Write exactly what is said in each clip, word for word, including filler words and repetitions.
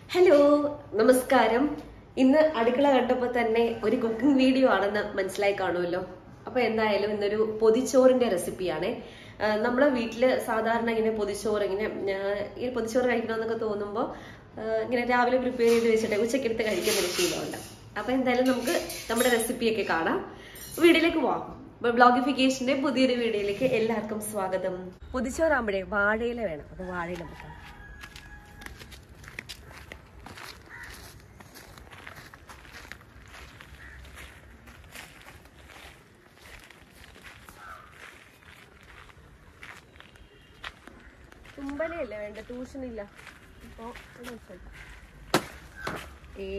Hello നമസ്കാരം. ഇന്ന് അടുക്കള കണ്ടപ്പോൾ തന്നെ ഒരു കുക്കിംഗ് വീഡിയോ ആണെന്ന് മനസ്സിലായി കാണുമല്ലോ. അപ്പൊ എന്തായാലും ഇന്നൊരു പൊതിച്ചോറിന്റെ റെസിപ്പിയാണ്. നമ്മളെ വീട്ടില് സാധാരണ ഇങ്ങനെ പൊതിച്ചോറ് ഇങ്ങനെ ഈ പൊതിച്ചോറ് കഴിക്കണമെന്നൊക്കെ തോന്നുമ്പോൾ ഇങ്ങനെ രാവിലെ പ്രിപ്പയർ ചെയ്ത് വെച്ചിട്ട് ഉച്ചക്കെടുത്ത് കഴിക്കുന്ന ഒരു ശീലമുണ്ട്. അപ്പൊ എന്തായാലും നമുക്ക് നമ്മുടെ റെസിപ്പിയൊക്കെ കാണാം. വീഡിയോയിലേക്ക് പോവാം. വ്ലോഗിഫിക്കേഷന്റെ പുതിയൊരു വീഡിയോയിലേക്ക് എല്ലാവർക്കും സ്വാഗതം. പൊതിച്ചോറാകുമ്പോഴേ വാഴയില വേണം. അപ്പൊ വാഴയില വെക്കാം. തുമ്പലയല്ലേ വേണ്ട, ട്യൂഷനില്ല. അപ്പോ ഏ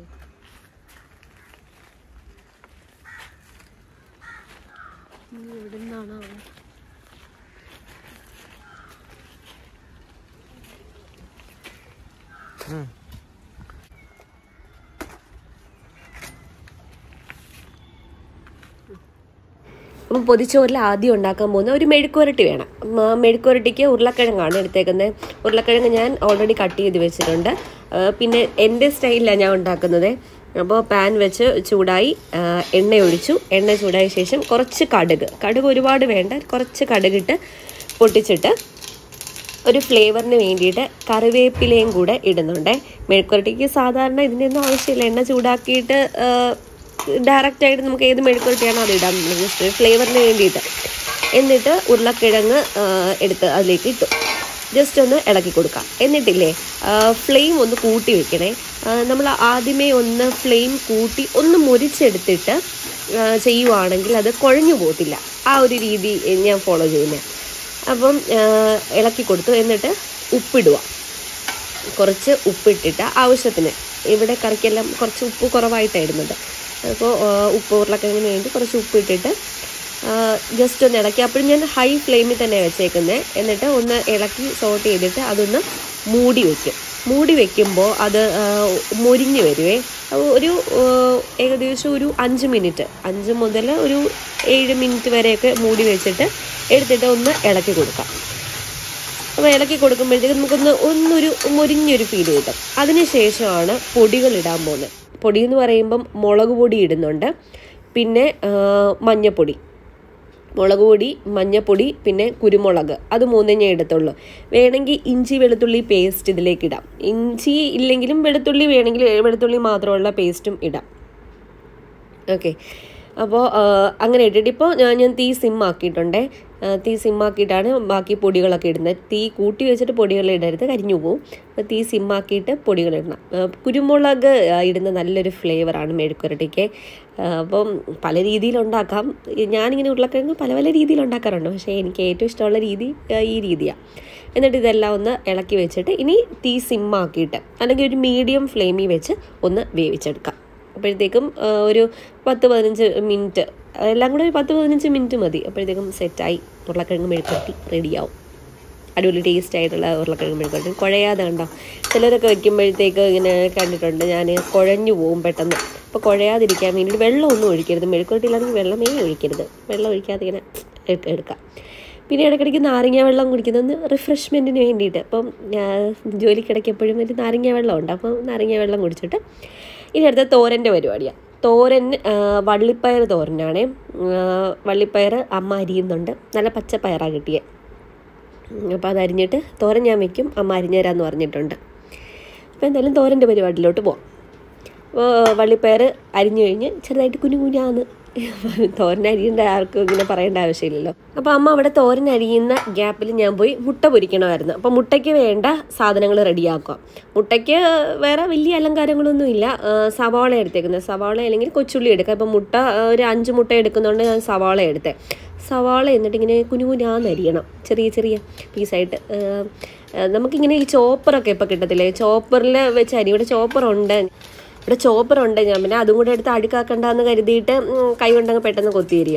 എവിടെ നിന്നാണോ അപ്പം പൊതിച്ചോറിൽ ആദ്യം ഉണ്ടാക്കാൻ പോകുന്ന ഒരു മെഴുക്കുവരട്ടി വേണം. മെഴുക്കുവരട്ടിക്ക് ഉരുളക്കിഴങ്ങാണ് എടുത്തേക്കുന്നത്. ഉരുളക്കിഴങ്ങ് ഞാൻ ഓൾറെഡി കട്ട് ചെയ്ത് വെച്ചിട്ടുണ്ട്. പിന്നെ എൻ്റെ സ്റ്റൈലിലാണ് ഞാൻ ഉണ്ടാക്കുന്നത്. അപ്പോൾ പാൻ വെച്ച് ചൂടായി എണ്ണ ഒഴിച്ചു. എണ്ണ ചൂടായ ശേഷം കുറച്ച് കടുക് കടുക് ഒരുപാട് വേണ്ട, കുറച്ച് കടുകിട്ട് പൊട്ടിച്ചിട്ട് ഒരു ഫ്ലേവറിന് വേണ്ടിയിട്ട് കറിവേപ്പിലയും കൂടെ ഇടുന്നുണ്ട്. മെഴുക്കുവരട്ടിക്ക് സാധാരണ ഇതിൻ്റെ ഒന്നും ആവശ്യമില്ല. എണ്ണ ചൂടാക്കിയിട്ട് ഡയറക്റ്റ് ആയിട്ട് നമുക്ക് ഏത് മെഴുക്കുവരട്ടിയാണോ അത് ഇടാൻ ജസ്റ്റ് ഫ്ലേവറിന് വേണ്ടിയിട്ട്. എന്നിട്ട് ഉരുളക്കിഴങ്ങ് എടുത്ത് അതിലേക്ക് ഇട്ടു. ജസ്റ്റ് ഒന്ന് ഇളക്കി കൊടുക്കാം. എന്നിട്ടില്ലേ ഫ്ലെയിം ഒന്ന് കൂട്ടി വെക്കണേ. നമ്മൾ ആദ്യമേ ഒന്ന് ഫ്ലെയിം കൂട്ടി ഒന്ന് മുരിച്ചെടുത്തിട്ട് ചെയ്യുവാണെങ്കിൽ അത് കുഴഞ്ഞു പോകത്തില്ല. ആ ഒരു രീതി ഞാൻ ഫോളോ ചെയ്യുന്നത്. അപ്പം ഇളക്കി കൊടുത്തു. എന്നിട്ട് ഉപ്പിടുക. കുറച്ച് ഉപ്പിട്ടിട്ട് ആവശ്യത്തിന്. ഇവിടെ കറിക്കെല്ലാം കുറച്ച് ഉപ്പ് കുറവായിട്ടാണ് ഇടുന്നത്. അപ്പോൾ ഉപ്പ് ഉരുളക്കിഴങ്ങിന് വേണ്ടി കുറച്ച് ഉപ്പിട്ടിട്ട് ജസ്റ്റ് ഒന്ന് ഇളക്കി. അപ്പോഴും ഞാൻ ഹൈ ഫ്ലെയിമിൽ തന്നെ വെച്ചേക്കുന്നത്. എന്നിട്ട് ഒന്ന് ഇളക്കി സോട്ട് ചെയ്തിട്ട് അതൊന്ന് മൂടി വയ്ക്കും. മൂടി വയ്ക്കുമ്പോൾ അത് മൊരിഞ്ഞ് വരുവേ. ഒരു ഏകദേശം ഒരു അഞ്ച് മിനിറ്റ് അഞ്ച് മുതൽ ഒരു ഏഴ് മിനിറ്റ് വരെയൊക്കെ മൂടി വെച്ചിട്ട് എടുത്തിട്ട് ഒന്ന് ഇളക്കി കൊടുക്കാം. അപ്പോൾ ഇളക്കി കൊടുക്കുമ്പോഴത്തേക്ക് നമുക്കൊന്ന് ഒന്നൊരു മൊരിഞ്ഞൊരു ഫീൽ കിട്ടും. അതിന് ശേഷമാണ് പൊടികൾ ഇടാൻ പോകുന്നത്. പൊടി എന്ന് പറയുമ്പം മുളക് പൊടി ഇടുന്നുണ്ട്, പിന്നെ മഞ്ഞപ്പൊടി, മുളക് പൊടി, മഞ്ഞപ്പൊടി, പിന്നെ കുരുമുളക്, അത് മൂന്നേ ഞാൻ എടുത്തുള്ളൂ. വേണമെങ്കിൽ ഇഞ്ചി വെളുത്തുള്ളി പേസ്റ്റ് ഇതിലേക്ക് ഇടാം. ഇഞ്ചി ഇല്ലെങ്കിലും വെളുത്തുള്ളി വേണമെങ്കിൽ വെളുത്തുള്ളി മാത്രമുള്ള പേസ്റ്റും ഇടാം. ഓക്കെ. അപ്പോൾ അങ്ങനെ ഇട്ടിട്ട് ഇപ്പോൾ ഞാൻ ഞാൻ തീ സിമ്മാക്കിയിട്ടുണ്ട്. തീ സിമ്മാക്കിയിട്ടാണ് ബാക്കി പൊടികളൊക്കെ ഇടുന്നത്. തീ കൂട്ടി വെച്ചിട്ട് പൊടികൾ ഇടരുത്, കരിഞ്ഞു പോവും. അപ്പോൾ തീ സിമ്മാക്കിയിട്ട് പൊടികൾ ഇടണം. കുരുമുളക് ഇടുന്ന നല്ലൊരു ഫ്ലേവറാണ് മെഴുക്കുവരട്ടിക്ക്. അപ്പം പല രീതിയിലുണ്ടാക്കാം. ഞാനിങ്ങനെ ഉരുളക്കിഴങ്ങ് പല പല രീതിയിലുണ്ടാക്കാറുണ്ട്. പക്ഷേ എനിക്ക് ഏറ്റവും ഇഷ്ടമുള്ള രീതി ഈ രീതിയാണ്. എന്നിട്ട് ഇതെല്ലാം ഒന്ന് ഇളക്കി വെച്ചിട്ട് ഇനി തീ സിമ്മാക്കിയിട്ട് അല്ലെങ്കിൽ ഒരു മീഡിയം ഫ്ലെയിമിൽ വെച്ച് ഒന്ന് വേവിച്ചെടുക്കാം. അപ്പോഴത്തേക്കും ഒരു പത്ത് പതിനഞ്ച് മിനിറ്റ് എല്ലാം കൂടെ ഒരു പത്ത് പതിനഞ്ച് മിനിറ്റ് മതി. അപ്പോഴത്തേക്കും സെറ്റായി ഉരുളക്കിഴങ്ങ് മെഴുക്കുവരട്ടി റെഡിയാവും. അടിപൊളി ടേസ്റ്റ് ആയിട്ടുള്ള ഉരുളക്കിഴങ്ങ് മെഴുക്കുവരട്ടി. കുഴയാതെ കണ്ടോ, ചിലരൊക്കെ വയ്ക്കുമ്പോഴത്തേക്ക് ഇങ്ങനെ കണ്ടിട്ടുണ്ട് ഞാൻ, കുഴഞ്ഞു പോവും പെട്ടെന്ന്. അപ്പോൾ കുഴയാതിരിക്കാൻ വേണ്ടിയിട്ട് വെള്ളമൊന്നും ഒഴിക്കരുത്. മെഴുക്കുവരട്ടിയിലാണെങ്കിൽ വെള്ളമേ ഒഴിക്കരുത്. വെള്ളം ഒഴിക്കാതെ ഇങ്ങനെ എടുക്കാം. പിന്നെ ഇടയ്ക്കിടയ്ക്ക് നാരങ്ങ വെള്ളം കുടിക്കുന്നത് റിഫ്രഷ്മെൻറ്റിന് വേണ്ടിയിട്ട്. അപ്പം ജോലിക്കിടയ്ക്ക് എപ്പോഴും ഒരു നാരങ്ങ വെള്ളമുണ്ട്. അപ്പം നാരങ്ങ വെള്ളം കുടിച്ചിട്ട് ഇനി അടുത്ത തോരൻ്റെ പരിപാടിയാണ്. തോരൻ വള്ളിപ്പയർ തോരനാണ്. വള്ളിപ്പയർ അമ്മ അരിയുന്നുണ്ട്. നല്ല പച്ചപ്പയറാണ് കിട്ടിയത്. അപ്പോൾ അത് അരിഞ്ഞിട്ട് തോരൻ ഞാൻ വയ്ക്കും. അമ്മ അരിഞ്ഞു തരാമെന്ന് പറഞ്ഞിട്ടുണ്ട്. അപ്പോൾ എന്തായാലും തോരൻ്റെ പരിപാടിയിലോട്ട് പോവാം. അപ്പോൾ വള്ളിപ്പയർ അരിഞ്ഞു കഴിഞ്ഞ് ചെറുതായിട്ട് കുഞ്ഞു കുഞ്ഞാന്ന് തോരൻ അരിയേണ്ട ആർക്കും ഇങ്ങനെ പറയേണ്ട ആവശ്യമില്ലല്ലോ. അപ്പോൾ അമ്മ അവിടെ തോരൻ അരിയുന്ന ഗ്യാപ്പിൽ ഞാൻ പോയി മുട്ട പൊരിക്കണമായിരുന്നു. അപ്പോൾ മുട്ടയ്ക്ക് വേണ്ട സാധനങ്ങൾ റെഡിയാക്കുക. മുട്ടയ്ക്ക് വേറെ വലിയ അലങ്കാരങ്ങളൊന്നും ഇല്ല. സവാള എടുത്തേക്കുന്നത്. സവാള അല്ലെങ്കിൽ കൊച്ചുള്ളി എടുക്കുക. അപ്പോൾ മുട്ട ഒരു അഞ്ച് മുട്ട എടുക്കുന്നതുകൊണ്ട് ഞാൻ സവാള എടുത്തേ. സവാള എന്നിട്ട് ഇങ്ങനെ കുഞ്ഞു കുഞ്ഞാന്ന് അരിയണം, ചെറിയ ചെറിയ പീസായിട്ട്. നമുക്കിങ്ങനെ ഈ ചോപ്പറൊക്കെ ഇപ്പോൾ കിട്ടത്തില്ലേ, ചോപ്പറിൽ വെച്ച് അരി. ഇവിടെ ചോപ്പറുണ്ട് ഇവിടെ ചോപ്പറുണ്ട് ഞാൻ പിന്നെ അതും കൂടെ എടുത്ത് അടുക്കാക്കണ്ടെന്ന് കരുതിയിട്ട് കൈ കൊണ്ടങ്ങ് പെട്ടെന്ന് കൊത്തി തരിക.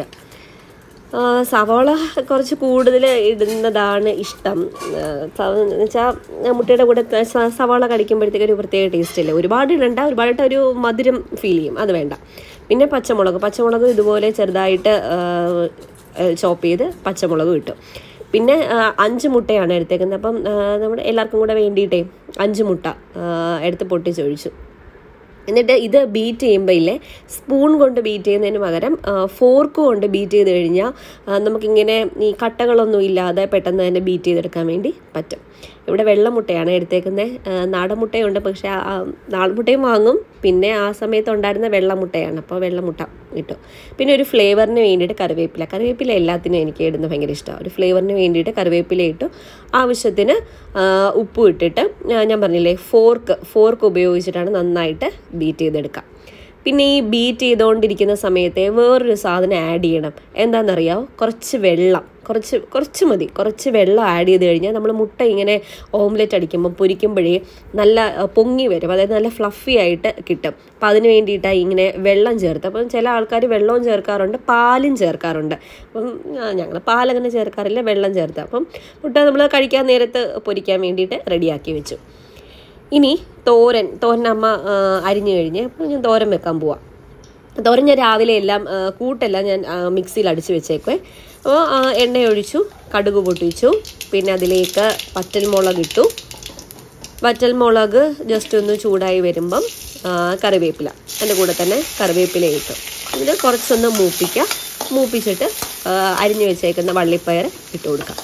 സവാള കുറച്ച് കൂടുതൽ ഇടുന്നതാണ് ഇഷ്ടം. എന്ന് വെച്ചാൽ മുട്ടയുടെ കൂടെ സവാള കടിക്കുമ്പോഴത്തേക്ക് ഒരു പ്രത്യേക ടേസ്റ്റ് ഇല്ല. ഒരുപാട് ഇടണ്ട, ഒരുപാടിട്ട് ഒരു മധുരം ഫീൽ ചെയ്യും, അത് വേണ്ട. പിന്നെ പച്ചമുളക് പച്ചമുളക് ഇതുപോലെ ചെറുതായിട്ട് ചോപ്പ് ചെയ്ത് പച്ചമുളക് ഇട്ടു. പിന്നെ അഞ്ച് മുട്ടയാണ് എടുത്തേക്കുന്നത്. അപ്പം നമ്മുടെ എല്ലാവർക്കും കൂടെ വേണ്ടിയിട്ടേ അഞ്ച് മുട്ട എടുത്ത് പൊട്ടിച്ചൊഴിച്ചു. എന്നിട്ട് ഇത് ബീറ്റ് ചെയ്യുമ്പോൾ ഇല്ലേ, സ്പൂൺ കൊണ്ട് ബീറ്റ് ചെയ്യുന്നതിന് പകരം ഫോർക്ക് കൊണ്ട് ബീറ്റ് ചെയ്ത് കഴിഞ്ഞാൽ നമുക്കിങ്ങനെ ഈ കട്ടകളൊന്നും ഇല്ലാതെ പെട്ടെന്ന് തന്നെ ബീറ്റ് ചെയ്തെടുക്കാൻ വേണ്ടി പറ്റും. ഇവിടെ വെള്ളമുട്ടയാണ് എടുത്തേക്കുന്നത്. നാടൻ മുട്ടയുണ്ട്, പക്ഷേ നാടൻ മുട്ടയും വാങ്ങും. പിന്നെ ആ സമയത്ത് ഉണ്ടായിരുന്ന വെള്ളമുട്ടയാണ്, അപ്പോൾ വെള്ളമുട്ട കിട്ടും. പിന്നെ ഒരു ഫ്ലേവറിന് വേണ്ടിയിട്ട് കറിവേപ്പില കറിവേപ്പില എല്ലാത്തിനും എനിക്ക് ഇടുന്നത് ഭയങ്കര ഇഷ്ടമാണ്. ഒരു ഫ്ലേവറിന് വേണ്ടിയിട്ട് കറിവേപ്പില ഇട്ടു. ആവശ്യത്തിന് ഉപ്പും ഇട്ടിട്ട് ഞാൻ പറഞ്ഞില്ലേ, ഫോർക്ക് ഫോർക്ക് ഉപയോഗിച്ചിട്ടാണ് നന്നായിട്ട് ബീറ്റ് ചെയ്തെടുക്കുക. പിന്നെ ഈ ബീറ്റ് ചെയ്തുകൊണ്ടിരിക്കുന്ന സമയത്തെ വേറൊരു സാധനം ആഡ് ചെയ്യണം. എന്താണെന്നറിയാമോ? കുറച്ച് വെള്ളം, കുറച്ച് കുറച്ച് മതി കുറച്ച് വെള്ളം ആഡ് ചെയ്ത് കഴിഞ്ഞാൽ നമ്മൾ മുട്ട ഇങ്ങനെ ഓംലെറ്റ് അടിക്കുമ്പോൾ പൊരിക്കുമ്പോഴേ നല്ല പൊങ്ങി വരും, അതായത് നല്ല ഫ്ലഫി ആയിട്ട് കിട്ടും. അപ്പം അതിന് വേണ്ടിയിട്ടാണ് ഇങ്ങനെ വെള്ളം ചേർത്ത്. അപ്പം ചില ആൾക്കാർ വെള്ളവും ചേർക്കാറുണ്ട്, പാലും ചേർക്കാറുണ്ട്. അപ്പം ഞങ്ങൾ പാലങ്ങനെ ചേർക്കാറില്ല, വെള്ളം ചേർത്ത്. അപ്പം മുട്ട നമ്മൾ കഴിക്കാൻ നേരത്ത് പൊരിക്കാൻ വേണ്ടിയിട്ട് റെഡിയാക്കി വെച്ചു. ഇനി തോരൻ തോരൻ അമ്മ അരിഞ്ഞു കഴിഞ്ഞ് അപ്പോൾ ഞാൻ തോരൻ വെക്കാൻ പോവാം. തോരൻ ഞാൻ രാവിലെ എല്ലാം കൂട്ടെല്ലാം ഞാൻ മിക്സിയിൽ അടിച്ച് വെച്ചേക്കുവേ. അപ്പോൾ എണ്ണ ഒഴിച്ചു, കടുക് പൊട്ടിച്ചു, പിന്നെ അതിലേക്ക് വറ്റൽമുളക് ഇട്ടു. വറ്റൽമുളക് ജസ്റ്റ് ഒന്ന് ചൂടായി വരുമ്പം കറിവേപ്പില, അതിൻ്റെ കൂടെ തന്നെ കറിവേപ്പില ഇട്ടു. ഇതിൽ കുറച്ചൊന്ന് മൂപ്പിക്കുക. മൂപ്പിച്ചിട്ട് അരിഞ്ഞു വെച്ചേക്കുന്ന വള്ളിപ്പയർ ഇട്ട് കൊടുക്കാം.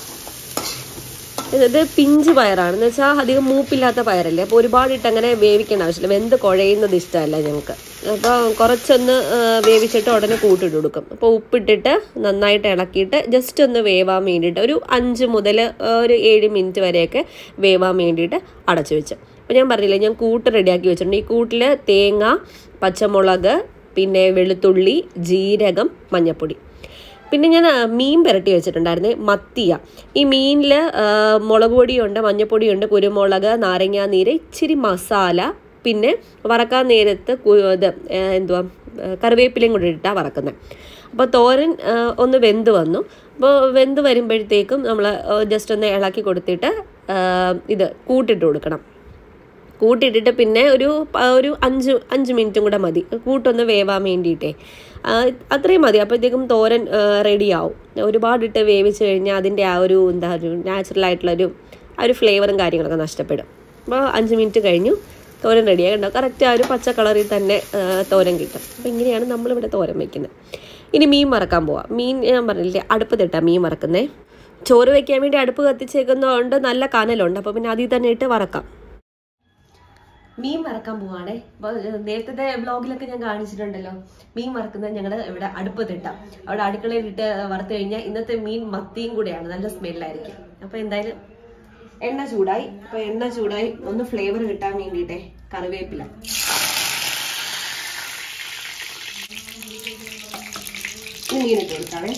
ഇത് പിഞ്ച് പയറാണെന്ന് വെച്ചാൽ അധികം മൂപ്പില്ലാത്ത പയറല്ലേ, അപ്പോൾ ഒരുപാടിട്ട് അങ്ങനെ വേവിക്കേണ്ട ആവശ്യമില്ല. വെന്ത് കുഴയുന്നത് ഇഷ്ടമല്ല ഞങ്ങൾക്ക്. അപ്പോൾ കുറച്ചൊന്ന് വേവിച്ചിട്ട് ഉടനെ കൂട്ടിട്ട് കൊടുക്കും. അപ്പോൾ ഉപ്പിട്ടിട്ട് നന്നായിട്ട് ഇളക്കിയിട്ട് ജസ്റ്റ് ഒന്ന് വേവാൻ വേണ്ടിയിട്ട് ഒരു അഞ്ച് മുതൽ ഒരു ഏഴ് മിനിറ്റ് വരെയൊക്കെ വേവാൻ വേണ്ടിയിട്ട് അടച്ചു വെച്ചു. അപ്പോൾ ഞാൻ പറഞ്ഞില്ലേ, ഞാൻ കൂട്ട് റെഡിയാക്കി വെച്ചിട്ടുണ്ട്. ഈ കൂട്ടിൽ തേങ്ങ, പച്ചമുളക്, പിന്നെ വെളുത്തുള്ളി, ജീരകം, മഞ്ഞൾപ്പൊടി. പിന്നെ ഞാൻ മീൻ പുരട്ടി വെച്ചിട്ടുണ്ടായിരുന്നേ, മത്തിയ. ഈ മീനിൽ മുളക് പൊടിയുണ്ട്, മഞ്ഞൾപ്പൊടിയുണ്ട്, കുരുമുളക്, നാരങ്ങാനീര്, ഇച്ചിരി മസാല, പിന്നെ വറക്കാൻ നേരത്ത് ഇത് എന്തുവാ കറിവേപ്പിലയും കൂടി ഇട്ടാണ് വറക്കുന്നത്. അപ്പോൾ തോരൻ ഒന്ന് വെന്ത് വന്നു. അപ്പോൾ വെന്ത് വരുമ്പോഴത്തേക്കും നമ്മൾ ജസ്റ്റ് ഒന്ന് ഇളക്കി കൊടുത്തിട്ട് ഇത് കൂട്ടിട്ട് കൊടുക്കണം. കൂട്ടിയിട്ടിട്ട് പിന്നെ ഒരു ഒരു അഞ്ച് അഞ്ച് മിനിറ്റും കൂടെ മതി കൂട്ടൊന്ന് വേവാൻ വേണ്ടിയിട്ടേ. അത്രയും മതി. അപ്പോഴത്തേക്കും തോരൻ റെഡിയാവും. ഒരുപാടിട്ട് വേവിച്ച് കഴിഞ്ഞാൽ അതിൻ്റെ ആ ഒരു എന്താ ഒരു നാച്ചുറലായിട്ടുള്ളൊരു ആ ഒരു ഫ്ലേവറും കാര്യങ്ങളൊക്കെ നഷ്ടപ്പെടും. അപ്പോൾ അഞ്ച് മിനിറ്റ് കഴിഞ്ഞു, തോരൻ റെഡിയായി. ഉണ്ടാവും കറക്റ്റ് ആ ഒരു പച്ച കളറിൽ തന്നെ തോരൻ കിട്ടും. അപ്പോൾ ഇങ്ങനെയാണ് നമ്മളിവിടെ തോരൻ വയ്ക്കുന്നത്. ഇനി മീൻ വറക്കാൻ പോവാം. മീൻ ഞാൻ പറഞ്ഞില്ലേ, അടുപ്പത്തിട്ടാണ് മീൻ വറക്കുന്നത്. ചോറ് വയ്ക്കാൻ വേണ്ടി അടുപ്പ് കത്തിച്ചേക്കുന്നതുകൊണ്ട് നല്ല കനലുണ്ട്, അപ്പോൾ പിന്നെ അതിൽ തന്നെ ഇട്ട് വറക്കാം. മീൻ വറക്കാൻ പോവാണേ. അപ്പോൾ നേരത്തെ വ്ളോഗിലൊക്കെ ഞാൻ കാണിച്ചിട്ടുണ്ടല്ലോ, മീൻ വറക്കുന്നത് ഞങ്ങൾ ഇവിടെ അടുപ്പത്തിട്ടാം. അവിടെ അടുക്കളയിലിട്ട് വറുത്ത് കഴിഞ്ഞാൽ ഇന്നത്തെ മീൻ മത്തിയും കൂടെയാണ്, നല്ല സ്മെല്ലായിരിക്കും. അപ്പോൾ എന്തായാലും എണ്ണ ചൂടായി. അപ്പോൾ എണ്ണ ചൂടായി ഒന്ന് ഫ്ലേവർ കിട്ടാൻ വേണ്ടിയിട്ടേ കറിവേപ്പില മീനിട്ട് കൊടുക്കാവേ.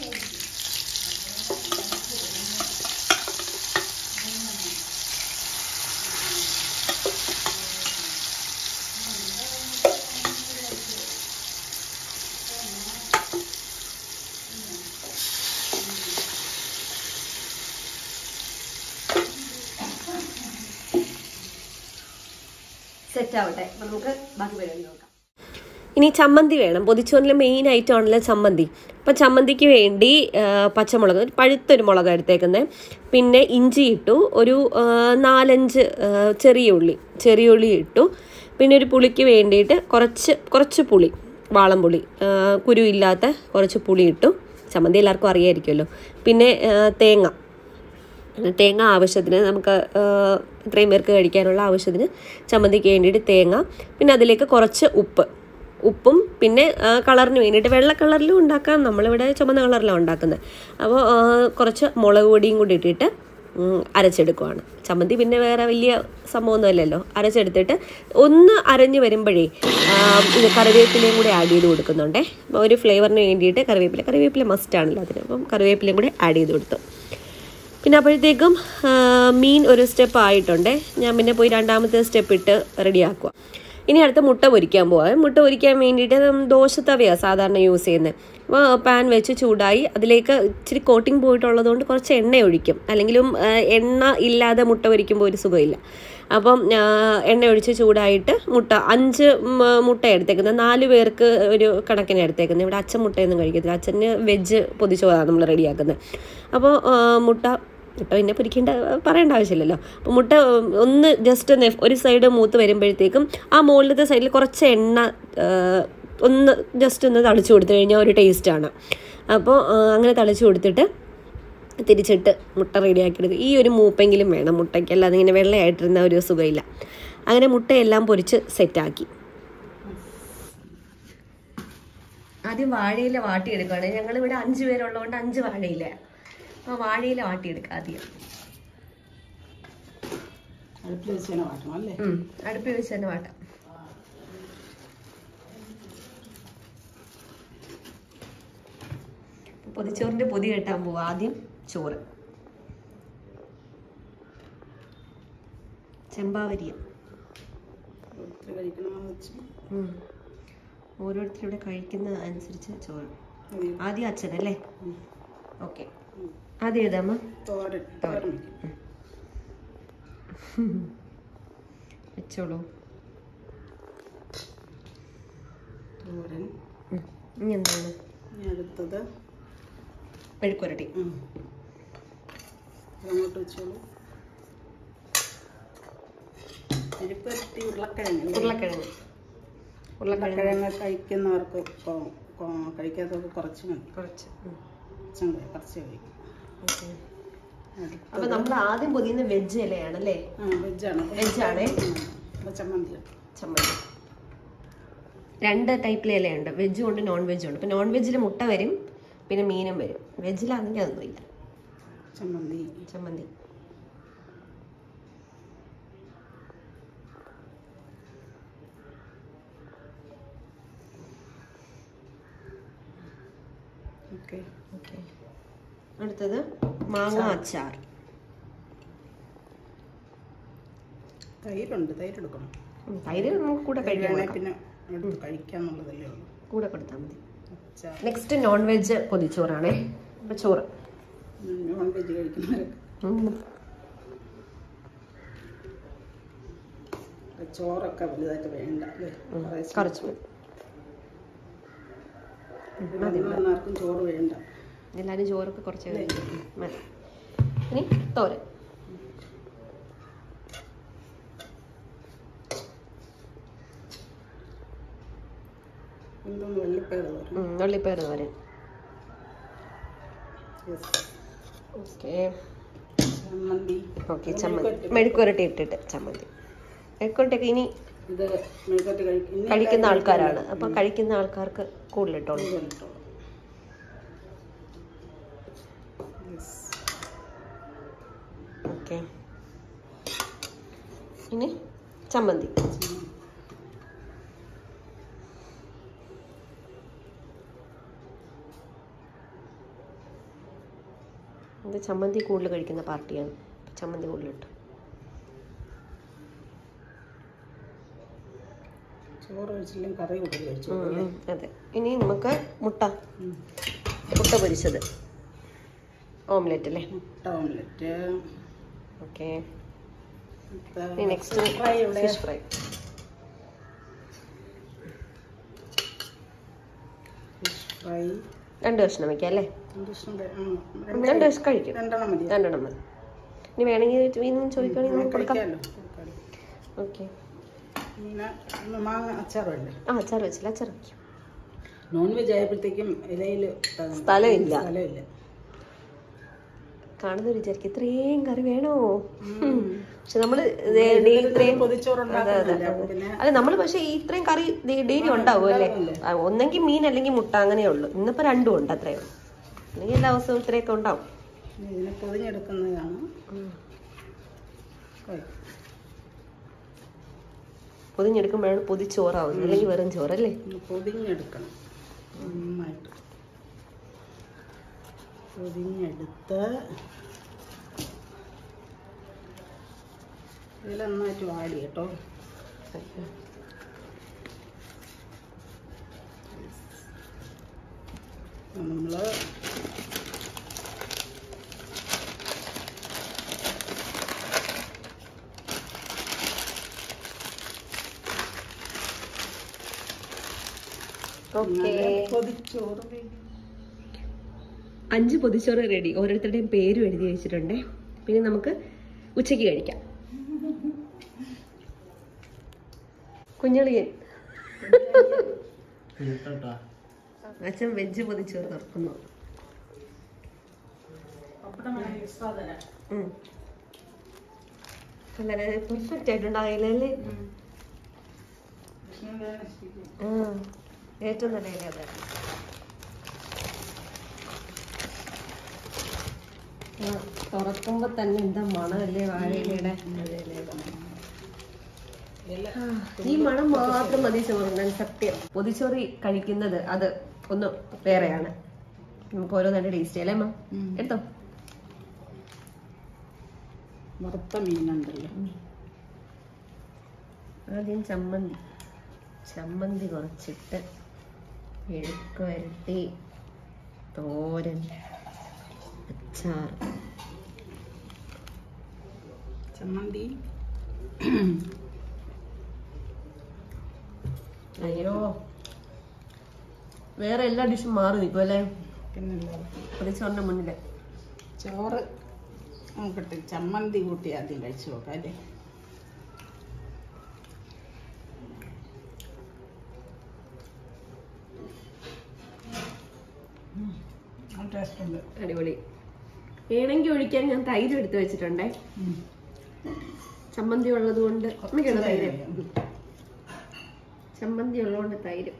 സെറ്റ് ആവട്ടെ, നമുക്ക് ബാക്കി പരിപാടി നോക്കാം. ഇനി ചമ്മന്തി വേണം. പൊതിച്ചോറിലെ മെയിൻ ഐറ്റം ആണല്ലോ ചമ്മന്തി. അപ്പം ചമ്മന്തിക്ക് വേണ്ടി പച്ചമുളക്, പഴുത്തൊരു മുളക് എടുത്തേക്കുന്നത്. പിന്നെ ഇഞ്ചി ഇട്ടു, ഒരു നാലഞ്ച് ചെറിയ ഉള്ളി ചെറിയ ഉള്ളി ഇട്ടു. പിന്നെ ഒരു പുളിക്ക് വേണ്ടിയിട്ട് കുറച്ച് കുറച്ച് പുളി, വാളംപുളി, കുരു ഇല്ലാത്ത കുറച്ച് പുളി ഇട്ടു. ചമ്മന്തി എല്ലാവർക്കും അറിയാമായിരിക്കുമല്ലോ. പിന്നെ തേങ്ങ തേങ്ങ ആവശ്യത്തിന്, നമുക്ക് ഇത്രയും പേർക്ക് കഴിക്കാനുള്ള ആവശ്യത്തിന് ചമ്മന്തിക്ക് വേണ്ടിയിട്ട് തേങ്ങ. പിന്നെ അതിലേക്ക് കുറച്ച് ഉപ്പ് ഉപ്പും പിന്നെ കളറിന് വേണ്ടിയിട്ട് വെള്ള കളറിലും ഉണ്ടാക്കാം, നമ്മളിവിടെ ചുമന്ന കളറിലാണ് ഉണ്ടാക്കുന്നത്. അപ്പോൾ കുറച്ച് മുളക് പൊടിയും കൂടി ഇട്ടിട്ട് അരച്ചെടുക്കുവാണ് ചമ്മന്തി. പിന്നെ വേറെ വലിയ സംഭവമൊന്നുമല്ലല്ലോ. അരച്ചെടുത്തിട്ട് ഒന്ന് അരഞ്ഞ് വരുമ്പോഴേ ഇത് കറിവേപ്പിലയും കൂടെ ആഡ് ചെയ്ത് കൊടുക്കുന്നുണ്ടേ. ഒരു ഫ്ലേവറിന് വേണ്ടിയിട്ട് കറിവേപ്പില കറിവേപ്പില മസ്റ്റാണല്ലോ അതിന്. അപ്പം കറിവേപ്പിലയും കൂടെ ആഡ് ചെയ്ത് കൊടുത്തു. പിന്നെ അപ്പോഴത്തേക്കും മീൻ ഒരു സ്റ്റെപ്പ് ആയിട്ടുണ്ട്. ഞാൻ പിന്നെ പോയി രണ്ടാമത്തെ സ്റ്റെപ്പ് ഇട്ട് റെഡിയാക്കുക. ഇനി അടുത്ത മുട്ട പൊരിക്കാൻ പോവാം. മുട്ട പൊരിക്കാൻ വേണ്ടിയിട്ട് ദോശത്തവയാണ് സാധാരണ യൂസ് ചെയ്യുന്നത്. പാൻ വെച്ച് ചൂടായി അതിലേക്ക് ഇച്ചിരി കോട്ടിങ് പോയിട്ടുള്ളതുകൊണ്ട് കുറച്ച് എണ്ണ ഒഴിക്കും. അല്ലെങ്കിലും എണ്ണ ഇല്ലാതെ മുട്ട പൊരിക്കുമ്പോൾ ഒരു സുഖമില്ല. അപ്പം എണ്ണ ഒഴിച്ച് ചൂടായിട്ട് മുട്ട അഞ്ച് മുട്ട എടുത്തേക്കുന്നത്, നാല് പേർക്ക് ഒരു കണക്കിന് എടുത്തേക്കുന്നത്. ഇവിടെ അച്ഛൻ മുട്ടയൊന്നും കഴിക്കത്തില്ല, അച്ഛന് വെജ് പൊതിച്ചോറാണ് നമ്മൾ റെഡിയാക്കുന്നത്. അപ്പോൾ മുട്ട ഇപ്പം പിന്നെ പൊരിക്കേണ്ട പറയേണ്ട ആവശ്യമില്ലല്ലോ. അപ്പോൾ മുട്ട ഒന്ന് ജസ്റ്റ് ഒന്ന് ഒരു സൈഡ് മൂത്ത് വരുമ്പോഴത്തേക്കും ആ മുകളിലത്തെ സൈഡിൽ കുറച്ച് എണ്ണ ഒന്ന് ജസ്റ്റ് ഒന്ന് തളിച്ചു കൊടുത്തു കഴിഞ്ഞാൽ ഒരു ടേസ്റ്റാണ്. അപ്പോൾ അങ്ങനെ തളിച്ചു കൊടുത്തിട്ട് തിരിച്ചിട്ട് മുട്ട റെഡിയാക്കിയെടുക്കുക. ഈ ഒരു മൂപ്പെങ്കിലും വേണം മുട്ടയ്ക്ക്, അല്ലാതെ ഇങ്ങനെ വെള്ളയായിട്ടിരുന്ന ഒരു സുഖമില്ല. അങ്ങനെ മുട്ടയെല്ലാം പൊരിച്ച് സെറ്റാക്കി. ആദ്യം വാഴയില വാട്ടിയെടുക്കുകയാണ്. ഞങ്ങളിവിടെ അഞ്ച് പേരുള്ളതുകൊണ്ട് അഞ്ച് വാഴയില. അപ്പോൾ വാഴയില വാട്ടിയെടുക്കുക ആദ്യം. അടുപ്പിൽ വെച്ച് തന്നെ വാട്ടണം അല്ലേ? അടുപ്പിൽ വെച്ച് തന്നെ വാട്ടാം. പൊതിച്ചോറിൻ്റെ പൊതി കെട്ടാൻ പോവാം. ആദ്യം ചോറ്, ചെമ്പാവരിയ ഓരോരുത്തരുടെ കഴിക്കുന്ന അനുസരിച്ച് ചോറ്. ആദ്യം അച്ഛനല്ലേ? ഓക്കെ, ആദ്യം ഏതാമ്മ? തോരൻ. തോരൻ വെച്ചോളൂ. തോരൻ. ഇനി എന്താണ് അടുത്തത്? മെഴുക്കുവരട്ടി. അങ്ങോട്ട് വെച്ചോളൂ. മെഴുക്കുവരട്ടി ഉരുളക്കിഴങ്ങ്. ഉരുളക്കിഴങ്ങ് ഉരുളക്കിഴങ്ങ് കഴിക്കുന്നവർക്ക് കഴിക്കാത്തവർക്ക് കുറച്ച് മതി. കുറച്ച് കുറച്ച് കഴിക്കും. അപ്പൊ നമ്മൾ ആദ്യം പൊതിയുന്ന വെജ് ഇലയാണല്ലേ? വെജാണ്. വെജാണേ. ചമ്മന്തി. ചമ്മന്തി രണ്ട് ടൈപ്പിലെ ഇലയുണ്ട്, വെജും ഉണ്ട് നോൺ വെജും ഉണ്ട്. ഇപ്പൊ നോൺ വെജിൽ മുട്ട വരും, പിന്നെ മീനും വരും. വെജിലാണെങ്കിൽ അതൊന്നും ഇല്ല. ചമ്മന്തി. ചമ്മന്തി ഓക്കെ ഓക്കെ. അടുത്തത് മാങ്ങ അച്ചാർ. തൈരുണ്ട്, തൈര് എടുക്കണം. തൈര് നമുക്ക് കൂടെ കഴിക്കാൻ, പിന്നെ കഴിക്കാന്നുള്ളതല്ലേ ഉള്ളൂ, കൂടെ കൊടുത്താൽ മതി. നെക്സ്റ്റ് നോൺ വെജ് പൊതിച്ചോറാണേ. അപ്പൊ ചോറ് നോൺ വെജ് കഴിക്കുന്നവരൊക്കെ ചോറൊക്കെ വലുതായിട്ട് വേണ്ട അല്ലേ? കുറച്ച് ആർക്കും ചോറ് വേണ്ട, എല്ലാവരും ചോറൊക്കെ കുറച്ച് മതി. ഇനി തോരൻ. വള്ളിപ്പയർ തോരൻ. Okay okay. ചമ്മന്തി, മെഴുക്കുവരട്ടി ഇട്ടിട്ട് ചമ്മന്തി. മെഴുക്കുവരട്ടിയൊക്കെ ഇനി കഴിക്കുന്ന ആൾക്കാരാണ്, അപ്പൊ കഴിക്കുന്ന ആൾക്കാർക്ക് കൂടുതലിട്ടോളൂ. ഓക്കെ. ഇനി ചമ്മന്തി. ഇത് ചമ്മന്തി കൂടുതൽ കഴിക്കുന്ന പാർട്ടിയാണ്, ചമ്മന്തി കൂടുതലിട്ട്. അതെ. ഇനി നമുക്ക് മുട്ട, മുട്ട പൊരിച്ചത്, ഓംലെറ്റ് അല്ലേ? മുട്ട omelette. Okay. Next fish fry. Fish fry രണ്ട് കഷ്ണം വയ്ക്കാം അല്ലേ? രണ്ട് കഷ്ണം കഴിക്കും, രണ്ടെണ്ണം മതി. ഇനി വേണമെങ്കിൽ ചോദിക്കുകയാണെങ്കിൽ നമുക്ക് കൊടുക്കാം. ഓക്കെ. ആ അച്ചാർ വെച്ചില്ല, അച്ചാർ വയ്ക്കും. നോൺ വെജ് ആയപ്പോഴത്തേക്കും ഇലയിൽ സ്ഥലമില്ല. കാണുന്നവർ വിചാരിക്കും ഇത്രയും കറി വേണോ? പക്ഷെ നമ്മള് അല്ല നമ്മള് പക്ഷെ ഇത്രയും കറി ഡെയിലി ഉണ്ടാവും അല്ലേ? ഒന്നെങ്കിൽ മീൻ അല്ലെങ്കിൽ മുട്ട, അങ്ങനെയേ ഉള്ളൂ. ഇന്നിപ്പോ രണ്ടും ഉണ്ട്, അത്രയേ ഉള്ളൂ. അല്ലെങ്കിൽ എല്ലാ ദിവസവും ഇത്രയൊക്കെ ഉണ്ടാവും. ഇതിനെ പൊതിഞ്ഞെടുക്കുന്നതാണ്. പൊതിഞ്ഞെടുക്കുമ്പോഴാണ് പൊതിച്ചോറാവുന്നത്, അല്ലെങ്കിൽ വെറും ചോറല്ലേ? പൊതിഞ്ഞെടുക്കണം നന്നായിട്ട്. പൊതിഞ്ഞെടുത്ത് ഇതിൽ നന്നായിട്ട് വാടി കേട്ടോ. നമ്മൾ പൊതിച്ചോറ് അഞ്ച് പൊതിച്ചോറ് റെഡി. ഓരോരുത്തരുടെയും പേരും എഴുതി വെച്ചിട്ടുണ്ട്. പിന്നെ നമുക്ക് ഉച്ചയ്ക്ക് കഴിക്കാം. കുഞ്ഞളിയൻ അച്ഛൻ വെജ് പൊതിച്ചോറ് തുറക്കുന്നു. വളരെ പെർഫെക്റ്റ് ആയിട്ടുണ്ടാകില്ലേ? ഏറ്റവും നല്ല ഇല അതാണ്. തുറക്കുമ്പോ തന്നെ എന്താ മണമല്ലേ വാഴയിലയുടെ. ഈ മണം മാത്രം മതി ചോറുണ്ണാൻ. സത്യം പൊതിച്ചോറി കഴിക്കുന്നത് അത് ഒന്ന് വേറെയാണ്. നമുക്ക് ഓരോ നല്ല ടേസ്റ്റ് അല്ലേ അമ്മ? എടുത്തോ. വറുത്ത മീനുണ്ടല്ലോ. ആദ്യം ചമ്മന്തി ചമ്മന്തി കുറച്ചിട്ട് മെഴുക്ക് വരട്ടി, തോരൻ, അച്ചാർ. ചമ്മന്തി അയ്യോ, വേറെ എല്ലാ ഡിഷും മാറി നിൽക്കും അല്ലേ? പിന്നെ പൊതിച്ചോറിന്റെ മുന്നില് ചോറ് നോക്കട്ടെ. ചമ്മന്തി കൂട്ടി ആദ്യം കഴിച്ചു നോക്കാം അല്ലേ? ടേസ്റ്റ് ഉണ്ട്. അടിപൊളി. വേണമെങ്കിൽ ഒഴിക്കാൻ ഞാൻ തൈര് എടുത്ത് വെച്ചിട്ടുണ്ടേ. ചമ്മന്തി ഉള്ളത് കൊണ്ട് തൈര് ചമ്മന്തി ഉള്ളതുകൊണ്ട് തൈര്.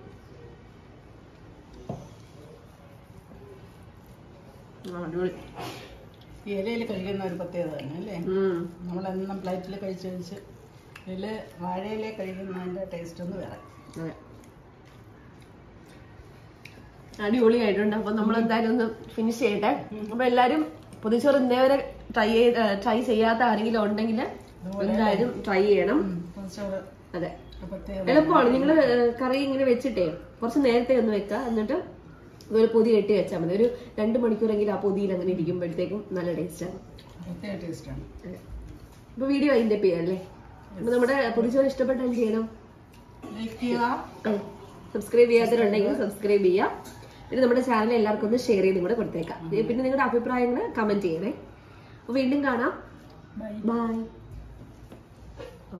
അടിപൊളി. ഇലയിൽ കഴിക്കുന്ന ഒരു പ്രത്യേകത തന്നെ അല്ലേ? നമ്മളെന്നും പ്ലേറ്റിൽ കഴിച്ച് കഴിച്ച് ഇതിൽ വാഴയില കഴിക്കുന്നതിൻ്റെ ടേസ്റ്റ് ഒന്ന് വേറെ. അടിപൊളിയായിട്ടുണ്ട്. അപ്പൊ നമ്മൾ എന്തായാലും ഒന്ന് ഫിനിഷ് ചെയ്യട്ടെ. അപ്പൊ എല്ലാരും പൊതിച്ചോറ് ഇന്നേവരെ ട്രൈ ചെയ്ത് ട്രൈ ചെയ്യാത്ത ആരെങ്കിലും ഉണ്ടെങ്കിൽ എന്തായാലും ട്രൈ ചെയ്യണം. അതെ, എളുപ്പമാണ്. നിങ്ങള് കറി ഇങ്ങനെ വെച്ചിട്ടേ കുറച്ച് നേരത്തെ ഒന്ന് വെക്കുക. എന്നിട്ട് ഇതുപോലെ പൊതി കെട്ടി വെച്ചാൽ മതി. ഒരു രണ്ട് മണിക്കൂറെങ്കിലും ആ പൊതിയിൽ അങ്ങനെ ഇരിക്കുമ്പോഴത്തേക്കും നല്ല ടേസ്റ്റാണ്. ഇപ്പൊ വീഡിയോ അതിന്റെ പേരല്ലേ? അപ്പൊ നമ്മുടെ പൊതിച്ചോറ് ഇഷ്ടപ്പെട്ടാൽ എന്ത് ചെയ്യണം? സബ്സ്ക്രൈബ് ചെയ്യാത്തവരുണ്ടെങ്കിൽ സബ്സ്ക്രൈബ് ചെയ്യാം. പിന്നെ നമ്മുടെ ചാനൽ എല്ലാവർക്കും ഒന്ന് ഷെയർ ചെയ്തും കൂടെ കൊടുത്തേക്കാം. പിന്നെ നിങ്ങളുടെ അഭിപ്രായങ്ങൾ കമന്റ് ചെയ്യണേ. അപ്പൊ വീണ്ടും കാണാം. ബൈ.